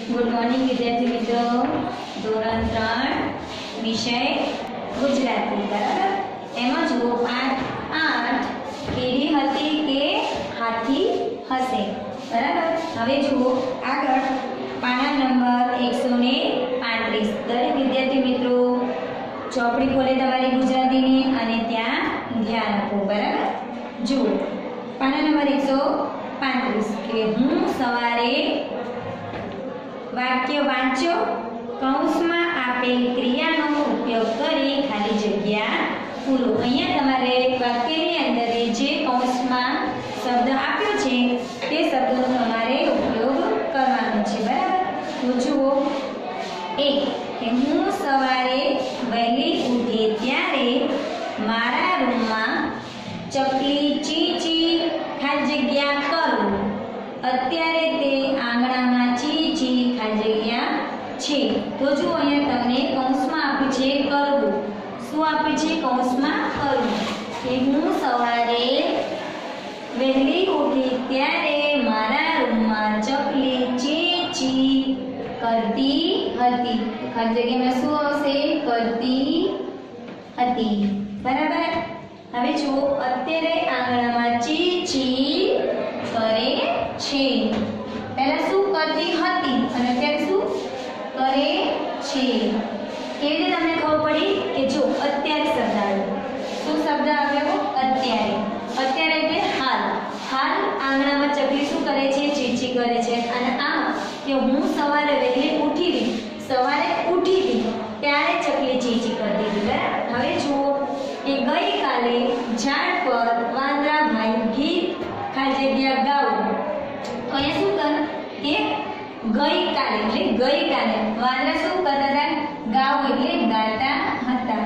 Good morning વિદ્યાર્થી મિત્રો. ધોરણ 3 વિષય ગુજરાતી. બરાબર. એમાં જુઓ પાઠ 8 કેરી હતી કે હાથી હશે. બરાબર. હવે જુઓ આગળ પાના નંબર 135. દરેક વિદ્યાર્થી મિત્રો ચોપડી ખોલે તમારી ગુજરાતીની અને ત્યાં ધ્યાન આપો. બરાબર. જુઓ પાના નંબર 135 કે હું સવારે વાક્ય વાંચો, કૌંસમાં આપેલ ક્રિયાનો ઉપયોગ કરી ખાલી જગ્યા પૂરો. અહીંયા તમારે વાક્યની અંદર જે કૌંસમાં શબ્દ આપ્યો છે તે શબ્દનો તમારે ઉપયોગ કરવાનો છે. બરાબર. તો જુઓ 1 કે હું સવારે વહેલી ઉઠી ત્યારે મારા રૂમમાં ચકલી ચી ચી ખાલી જગ્યા કરું. અત્યારે તે આંગણામાં ચી ચી ખાલી જગ્યા છે. તો જો અહીંયા તમને કૌંસમાં આપ્યું છે કરવું. શું આપ્યું છે? કૌંસમાં કરવું. કે હું સવારે વહેલી ઉઠી ત્યારે મારા રૂમમાં ચકલી ચી ચી કરતી હતી. ખાલી જગ્યામાં શું આવશે? કરતી હતી. બરાબર. હવે જુઓ અત્યારે આંગણામાં ચી ચી કરે છે. પહેલા શું કરતી હતી અને અત્યારે શું કરે છે? કેવી રીતે તમને ખબર પડી? કે જો અત્યારે શબ્દ આવ્યો. શું શબ્દ આવ્યો? અત્યારે. અત્યારે એટલે હાલ. હાલ આંગણામાં ચકલી શું કરે છે? ચીચી કરે છે. અને આ કે હું સવારે વહેલી ઉઠી હતી, સવારે ઉઠી હતી ત્યારે ચકલી ચીચી કરતી હતી. બરાબર. હવે જુઓ કે ગઈકાલે ઝાડ પર વાંદરાભાઈ ગીત ખાલી જગ્યા ગાઓ. અહીંયા શું કર કે ગઈકાલે એટલે ગઈકાલે વાંદરા શું કરતા હતા? ગાઓ એટલે ગાતા હતા.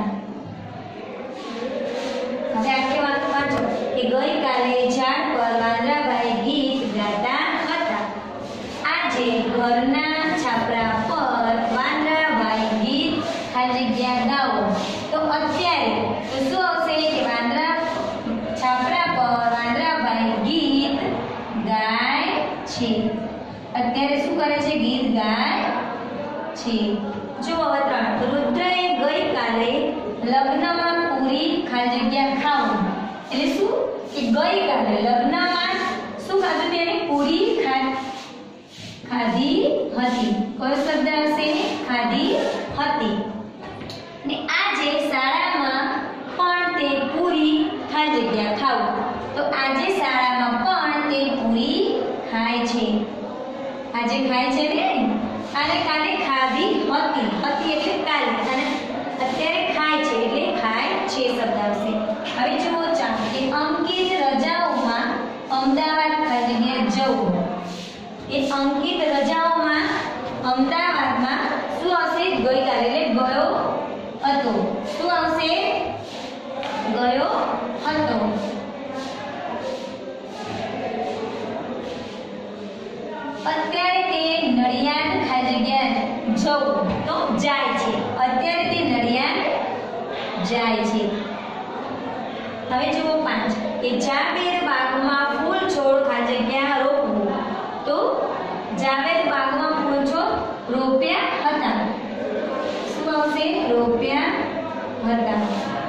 હવે આખી વાત વાંચો કે ગઈકાલે ઝાડ પર વાંદરાભાઈ ગીત ગાતા હતા. આજે ઘરના છાપરા પર વાંદરાભાઈ ગીત ખાલી જગ્યા ગાઓ. તો અત્યારે તો શું આવશે? કે છાપરા પર વાંદરાભાઈ ગીત ગાય છે. અત્યારે શું કરે છે? ગીત ગાય છે. જો હવે 3 રુદ્રએ ગઈકાલે લગ્નમાં પૂરી ખાલી જગ્યા ખાવું. એટલે શું? કે ગઈકાલે લગ્નમાં શું ખાધું? તેને પૂરી ખાધી હતી. કયો શબ્દ આવશે? ખાધી હતી. ને આજે શાળામાં પણ તે પૂરી ખાલી જગ્યા ખાવું. તો આજે શાળામાં પણ તે પૂરી ખાય છે. આજે ખાય છે ને. અને કાલે ખાધી હતી. હતી એટલે કાલે. અને અત્યારે ખાય છે એટલે ખાય છે શબ્દ આવશે. હવે જુઓ ચાલો કે અંકિત રજાઓમાં અમદાવાદ ખાલી જગ્યા જવું. એ અંકિત રજાઓમાં અમદાવાદમાં શું આવશે? ગઈકાલે એટલે ગયો હતો. શું આવશે? ગયો હતો. અત્યારે તે નડિયાદ ખાલી જગ્યા જવું. તો જાય છે. અત્યારે તે નડિયાદ જાય છે. હવે જુઓ 5 કે જાવેદ બાગમાં ફૂલ છોડ ખાલી જગ્યા રોપવું. તો જાવેદ બાગમાં ફૂલ છોડ રોપ્યા હતા. શું આવશે? રોપ્યા હતા.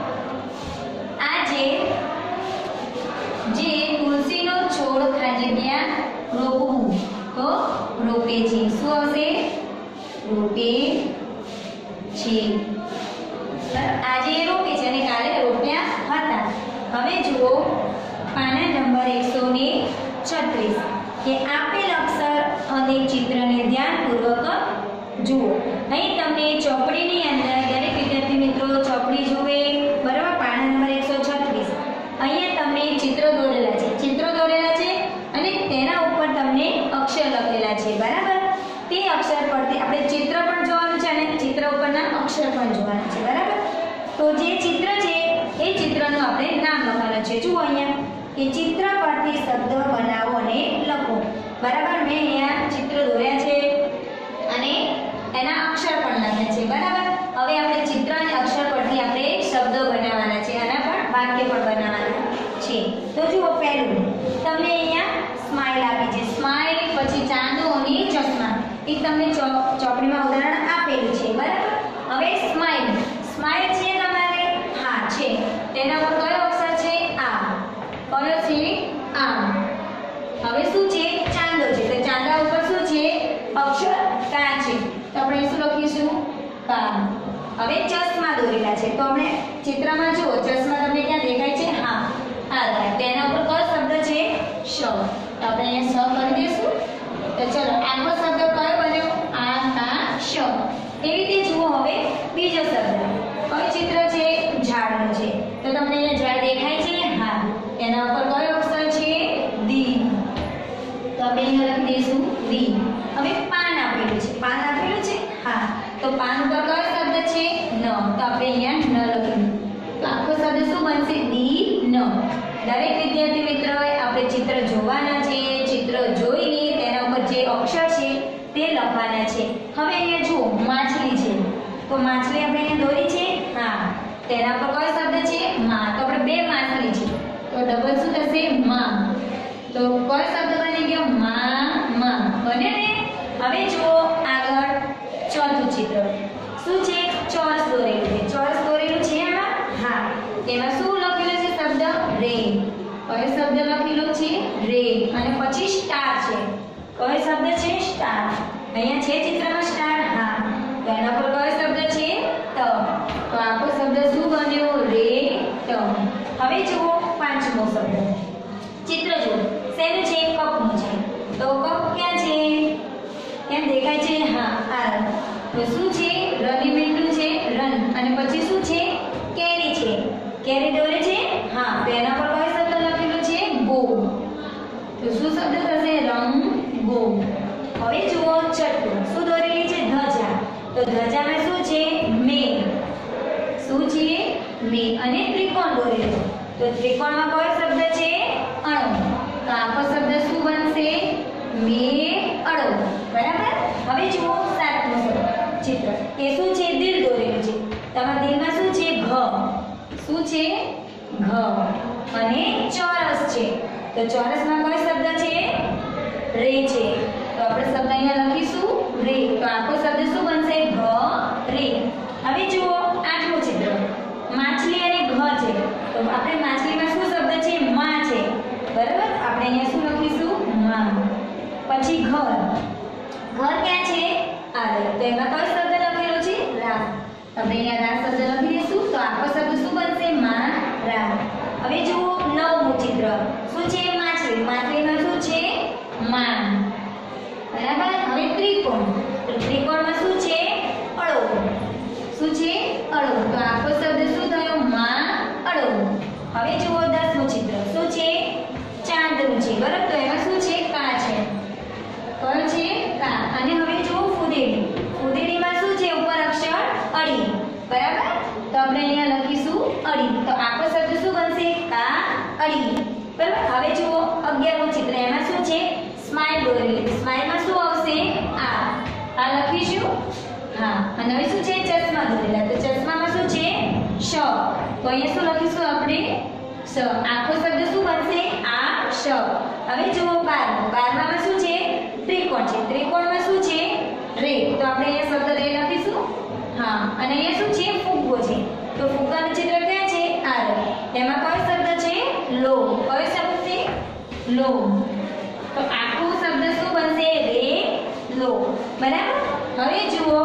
આજે જે તુલસીનો છોડ ખાલી જગ્યા રોપવું. તો રોપે છે. શું આવશે? રોપે છે. આજે રોપે છે અને કાલે રોપ્યા હતા. હવે જુઓ પાના નંબર 136 કે આપેલ અક્ષર અને ચિત્રને ધ્યાનપૂર્વક જુઓ. અહીં તમને ચોપડીની અંદર દરેક વિદ્યાર્થી મિત્રો ચોપડી જુએ. બરાબર. પાના નંબર 136 અહીંયા તમને ચિત્ર દોરેલા છે. ચિત્રો દોરેલા છે અને તેના ઉપર તમને અક્ષર લખેલા છે. બરાબર. તે અક્ષર પરથી આપણે ચિત્ર પણ જોવાનું છે અને ચિત્ર ઉપરના અક્ષર પણ જોવાના છે. બરાબર. તો જે ચિત્ર છે એ ચિત્રનું આપણે નામ લખવાનું છે. જુઓ અહીંયા કે ચિત્ર પરથી શબ્દ બનાવો અને લખો. બરાબર. મેં અહીંયા ચિત્ર દોર્યા છે અને એના અક્ષર પણ લખ્યા છે. બરાબર. હવે આપણે ચિત્ર અને અક્ષર પરથી આપણે શબ્દો બનાવવાના છે. આના પણ વાક્ય પણ બનાવવાના છે. તો જુઓ પહેલું તમને અહીંયા સ્માઈલ આપી છે. સ્માઈલ પછી ચાંદો અને ચશ્મા. એ એ તમને ચોપડીમાં ઉદાહરણ આપેલું છે બરાબર. હવે સ્માઈલ સ્માઈલ છે તમારે હા છે, તેના પર કયો અક્ષર છે આ, કયો છે આ. હવે શું છે ચાંદો છે, તો ચાંદા ઉપર શું છે અક્ષર કા છે, તો આપણે શું લખીશું કા. હવે ચશ્મા દોરેલા છે, તો આપણે ચિત્રમાં જુઓ ચશ્મા તમને ક્યાં દેખાય છે હા આ, તેના ઉપર કયો શબ્દ છે શ, તો આપણે અહીંયા શ કરી દઈશું. તો ચલો આખો શબ્દ કયો બન્યો આકાશ. એવી રીતે જુઓ હવે બીજો શબ્દ કયો ચિત્ર છે ઝાડનું છે, તો તમને અહીંયા ઝાડ દેખાય છે હા, એના ઉપર કયો અક્ષર છે દી, તો આપણે અહીંયા લખી દઈશું દી. હવે પાન આપેલું છે, પાન આપેલું છે હા, તો પાન ઉપર કયો શબ્દ છે ન, તો આપણે અહીંયા ન લખીશું. તો આખો શબ્દ શું બનશે દી ન. દરેક વિદ્યાર્થી મિત્રોએ આપણે ચિત્ર જોવાના છે, ચિત્ર જોઈને તેના ઉપર જે અક્ષર છે તે લખવાના છે. હવે અહીંયા જુઓ માછલી છે, તો માછલી આપણે અહીંયા દોરી છે હા, તેના પર કયો શબ્દ છે માં, તો આપણે બે માછલી છે તો ડબલ શું થશે માં, તો કયો શબ્દ બની ગયો માં બને ને. હવે જુઓ આગળ ચોથું ચિત્ર શું છે ચોરસ દોરેલું છે, ચોરસ દોરેલું છે એમાં હા, તેમાં શું લખેલું છે શબ્દ રે, કયો શબ્દ લખેલો છે રે, અને પછી સ્ટાર છે, કયો શબ્દ છે સ્ટાર, અહીંયા છે ચિત્રમાં સ્ટાર હા, તો એના પર કયો શબ્દ છે ત, તો આખો શબ્દ શું બન્યો રે ત. હવે જુઓ પાંચમો શબ્દ ચિત્ર જુઓ શેનું છે કપનું છે, તો કપ ક્યાં છે ક્યાં દેખાય છે હા આ, તો શું છે રની મીંડું છે રન, અને પછી શું છે કેરી છે, કેરી દોરે છે હા, તો એના પર કયો શબ્દ લખેલો છે ગો, તો શું શબ્દ થશે રંગો. હવે જુઓ છઠ્ઠું શું દોરેલી છે ધજા, તો ધજામાં શું છે મેઘ, શું છે મેઘ, અને ત્રિકોણ દોરેલો, તો ત્રિકોણમાં કયો શબ્દ છે અણુ, તો આખો શબ્દ શું બનશે મેળો બરાબર. હવે જુઓ સાતમું ચિત્ર એ શું છે દિલ દોરેલું છે, તમારા દિલમાં શું છે ઘ, શું છે ઘ, અને ચોરસ છે, તો ચોરસમાં કયો શબ્દ છે રે છે, તો આપણે શબ્દ અહીંયા લખીશું રે, તો આખો શબ્દ શું બનશે ઘ રે. હવે જુઓ આઠમું ચિત્ર માછલી અને ઘ છે, તો આપણે માછલીમાં શું શબ્દ છે માં છે બરાબર, આપણે અહીંયા શું લખીશું માં. પછી ઘર, ઘર ક્યાં છે આ, તો એમાં કયો શબ્દ લખેલો છે રા, આપણે અહીંયા રા શબ્દ લખી દઈશું, તો આખો શબ્દ શું બનશે માં રા. હવે જુઓ નવમું ચિત્ર શું છે માછલી, માછલીમાં શું છે માં બરાબર. હવે ત્રિકોણ, તો ત્રિકોણમાં શું છે અળો, શું છે અળો, તો આખો શબ્દ શું થયો માં અળો. હવે જુઓ દસમું ચિત્ર શું છે ચાંદનું છે બરાબર, તો એમાં શું છે કા છે, કયો છે કા. અને હવે જુઓ ફુદેડી, ફુદેડીમાં શું છે ઉપર અક્ષર અડી બરાબર, તો આપણે અહીંયા લખીશું અડી, તો આખો શબ્દ શું બનશે કા અડી બરાબર. હવે જુઓ 11મું ચિત્ર એમાં શું છે સ્માઈલ દોરેલી, સ્માઈલમાં શું આવશે આ લખીશું હા. અને હવે શું છે ચશ્મા દોરેલા, તો ચશ્મામાં શું છે શ, તો અહીંયા શું લખીશું આપણે શ, આખો શબ્દ શું બનશે આ શ. હવે જુઓ 12, 12માં શું છે ત્રિકોણ છે, ત્રિકોણમાં શું છે રે, તો આપણે અહીંયા શબ્દ રે લખીશું હા. અને અહીંયા શું છે ફુગ્ગો છે, તો ફુગ્ગાનું ચિત્ર ક્યાં છે આ રે, એમાં કયો શબ્દ છે લો, કયો શબ્દ છે લો, તો આખો શબ્દ શું બનશે રે લો બરાબર. હવે જુઓ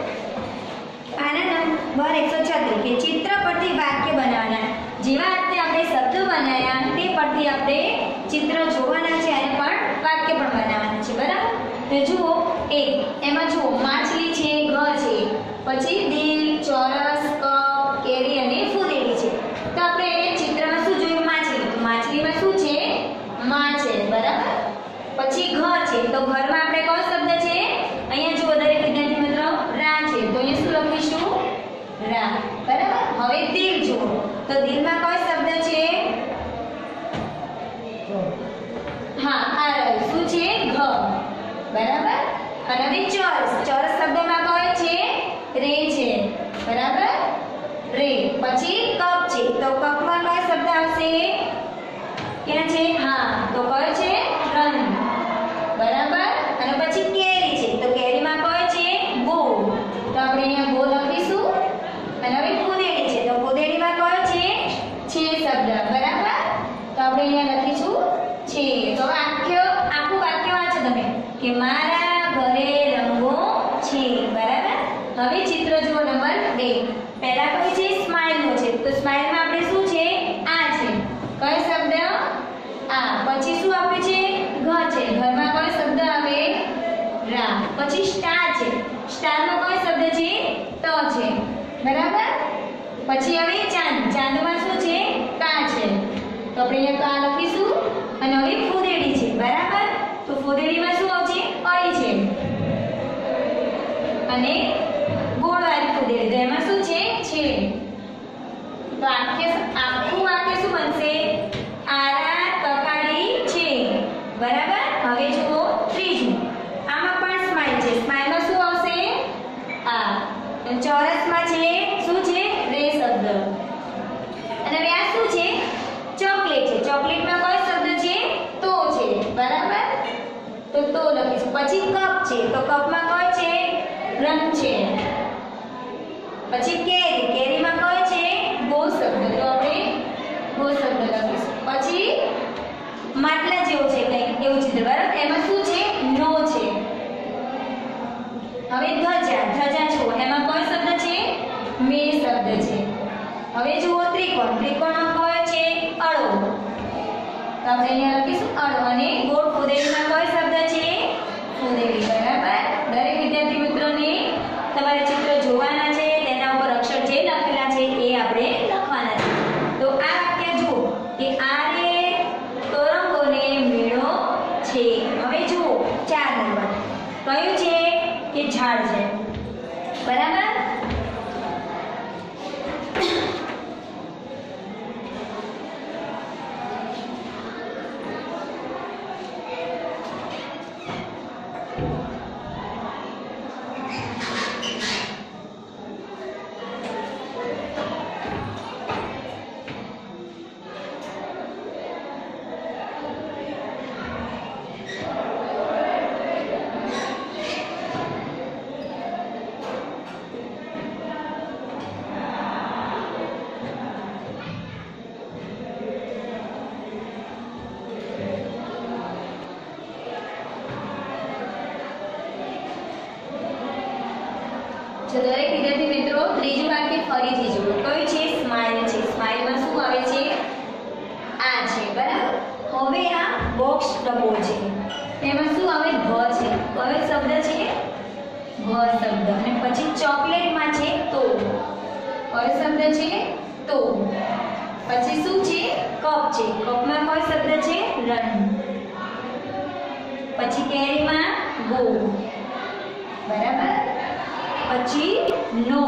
પાના નંબર 136 કે ચિત્ર પરથી વાક્ય બનાવવાના, જેવા રીતે આપણે શબ્દ બનાવ્યા તે પરથી આપણે ચિત્ર જોવાના છે અને પણ વાક્ય પણ બનાવવાના છે બરાબર. તો જુઓ એક એમાં જુઓ માછલી છે ઘર છે, પછી દિલ ચોરસ કપ કેરી અને ફુદેડી છે, તો આપણે એ ચિત્રમાં શું જોયું માછલી, તો માછલીમાં શું છે માં છે બરાબર. પછી ઘર છે, તો ઘરમાં આપણે કયો શબ્દ છે અહીંયા જુઓ દરેક વિદ્યાર્થી મિત્રો રા છે, તો અહીંયા શું લખીશું રા બરાબર. હવે દિલ જુઓ, તો દિલમાં કયો શબ્દ છે હા આ શું છે ઘ બરાબર. અને હવે ચોરસ, ચોરસ શબ્દમાં કયો છે રે છે બરાબર રે. પછી કપ છે, તો કપમાં કયો શબ્દ આવશે ક્યાં છે હા, તો કયો છે રન બરાબર. અને પછી કેરી છે, તો કેરીમાં મારા ઘરે રંગો છે. બરાબર. હવે ચિત્ર જુઓ નંબર 2. પહેલા કઈ છે? સ્માઈલ નો છે. તો સ્માઈલ માં આપણે શું છે? આ છે. કયો શબ્દ? આ. પછી શું આપ્યું છે? ઘ છે. ઘરમાં કયો શબ્દ આવે? રા. પછી સ્ટાર છે. સ્ટાર નો કયો શબ્દ છે? ત છે. બરાબર. પછી હવે ચાંદ. ચાંદમાં શું છે? કા છે. તો આપણે અહીંયા કા લખીશું. અને હવે ફૂદેડી છે. બરાબર. તો ફૂદેડીમાં શું આવશે? અળી છે. અને ગોળવાળી ફૂદેડી. તો એમાં શું છે? છે. તો આખું વાક્ય શું બનશે? આરા તકાડી છે. બરાબર. હવે જુઓ ત્રીજું. આમાં પણ સ્માઈલ છે. સ્માઈલમાં શું આવશે? આ. ચોરસમાં છે શું છે? રે શબ્દ. અને હવે આ શું છે? ચોકલેટ છે. ચોકલેટમાં કયો શબ્દ છે? તો છે. બરાબર. તો લખીશું. પછી કપ છે. તો કપમાં કયો છે? રંગ છે. પછી કેરી. કેરીમાં કયો છે? ગો શબ્દ. તો આપણે ગો શબ્દ લખીશું. પછી માટલા જેવું છે કંઈક એવું ચિત્ર. બરાબર. એમાં શું છે? નો છે. હવે ધજા. ધજા જુઓ. એમાં કયો શબ્દ છે? મે શબ્દ છે. હવે જુઓ ત્રિકોણ. ત્રિકોણમાં કયો છે? અળો. તો આપણે અહીંયા લખીશું અળો. અને ગોળ ફૂદેડીમાં કયો શબ્દ છે? ફૂદેડી. બરાબર. દરેક વિદ્યાર્થી મિત્રોને તમારે ચિત્ર જોવાના છે. તેના ઉપર અક્ષર જે લખેલા છે એ આપણે લખવાના છે. તો આ વાક્ય જુઓ કે આ રે તરંગોને મેળો છે. હવે જુઓ 4 નંબર. કયું છે? કે ઝાડ છે. બરાબર. જો દરેક વિદ્યાર્થી મિત્રો ત્રીજું વાક્ય ફરીથી જુઓ. કયું છે? સ્માઈલ છે. સ્માઈલમાં શું આવે છે? આ છે. બરાબર. હવે આ બોક્સ ડબ્બો છે. એમાં શું આવે? ભ છે. કયો શબ્દ છે? ભ શબ્દ. અને પછી ચોકલેટમાં છે તો. કયો શબ્દ છે? તો. પછી શું છે? કપ છે. કપમાં કયો શબ્દ છે? રન. પછી કેરીમાં ગો. બરાબર. પછી નો.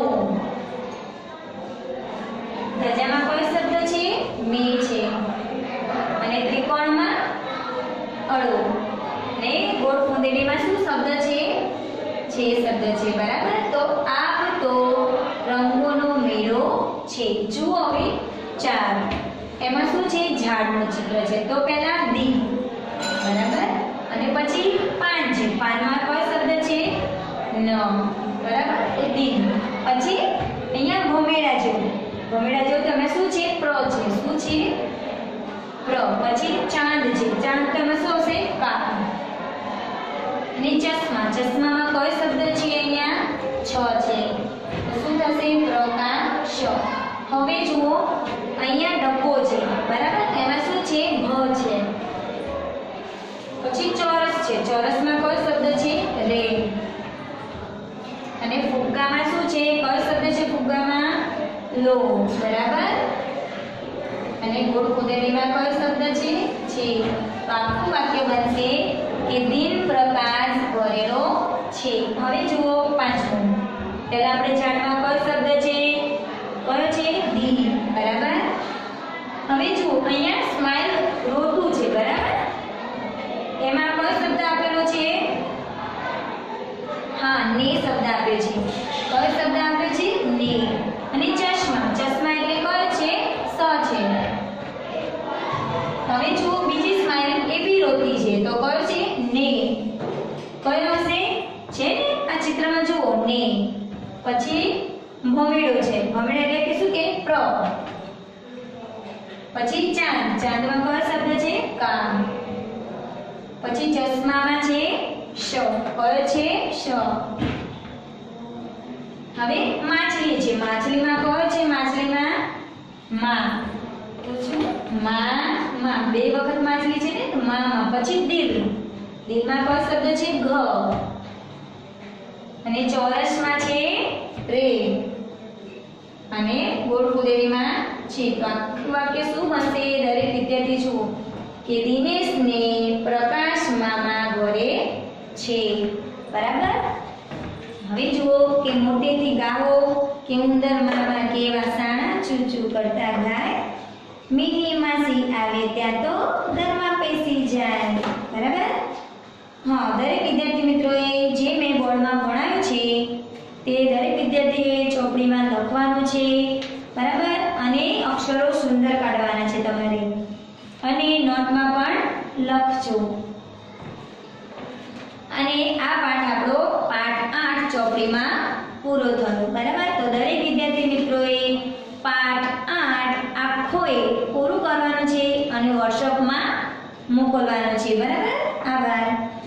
ધજામાં કયો શબ્દ છે? મે છે. અને ત્રિકોણમાં અળો. ને ગોળ ફૂંદેડીમાં શું શબ્દ છે? છે શબ્દ છે. બરાબર. તો આ તો રંગોનો મેળો છે. જુઓ હવે 4. એમાં શું છે? ઝાડનું ચિત્ર છે. તો પહેલા દી. બરાબર. અને પછી પાન છે. પાનમાં કયો શબ્દ છે? ન. બરાબર. એ દી. પછી અહીંયા ભમેડા જેવું. ભમેડા જેવું તમે શું છે? પ્ર છે. શું છે? પ્ર. પછી ચાંદ છે. ચાંદ તમે શું હશે? કા. અને ચશ્મા. ચશ્મામાં કયો શબ્દ છે? અહીંયા છ છે. તો શું થશે? પ્રકાશ. હવે જુઓ અહીંયા ડબ્બો છે. બરાબર. એમાં શું છે? ભ છે. પછી ચોરસ છે. ચોરસમાં કયો શબ્દ છે? રે. અને ફુગ્ગામાં શું છે? કયો શબ્દ છે ફુગ્ગામાં? લો. બરાબર. અને ગોળ ફૂંદેડીમાં કયો શબ્દ છે? છે. તો આખું વાક્ય બનશે કે દિન પ્રકાશ ભરેલો છે. હવે જુઓ 5મું. પહેલા આપણે ઝાડમાં કયો શબ્દ છે? કયો છે? દી. બરાબર. હવે જુઓ અહીંયા સ્માઈલ રોતું છે. બરાબર. એમાં કયો શબ્દ આપેલો છે? હા, ને શબ્દ આપ્યો છે. કયો શબ્દ આપ્યો છે? ને. અને ચશ્મા. ચશ્મા એટલે કયો છે? સ છે. હવે જુઓ બીજી સ્માઈલ એ બી રોતી છે. તો કયો છે? ને. કયો હશે? છે ને આ ચિત્રમાં જુઓ ને. પછી ભમેડો છે. ભમેડો એટલે કે શું કે? પ્ર. પછી ચાંદ. ચાંદમાં કયો શબ્દ છે? કા. પછી ચશ્મામાં છે શ. કયો છે? શ. હવે માછલી છે. માછલીમાં કયો છે? માછલીમાં માં. તો શું? માં. બે વખત માછલી છે ને, તો માં. પછી દિલ. દિલમાં કયો શબ્દ છે? ઘ. અને ચોરસમાં છે રે. અને ગોળ ફુલેરીમાં છે. તો આખું વાક્ય શું બનશે? દરેક વિદ્યાર્થી જુઓ કે દિનેશને પ્રકાશ મામા ઘરે છે. બરાબર? હવે જુઓ કે મોટેથી ગાઓ કે ઉંદર મામા કેવા સાણા ચૂચૂ કરતા ગાય, મીની માસી આવે ત્યાં તો ઘરમાં પેસી જાય. બરાબર? હા, દરેક વિદ્યાર્થી મિત્રોએ જે મેં બોર્ડમાં ભણાવ્યું છે તે દરેક વિદ્યાર્થીએ ચોપડીમાં લખવાનું છે. બરાબર? અને અક્ષરો સુંદર કાઢવાના છે તમારે, અને નોટમાં પણ લખજો. અને આ પાઠ આપણો પાઠ 8 ચોપડીમાં પૂરો થયો. બરાબર? તો દરેક વિદ્યાર્થી મિત્રોએ પાઠ 8 આખોએ પૂરું કરવાનું છે અને વોટ્સએપમાં મોકલવાનું છે. બરાબર? આભાર.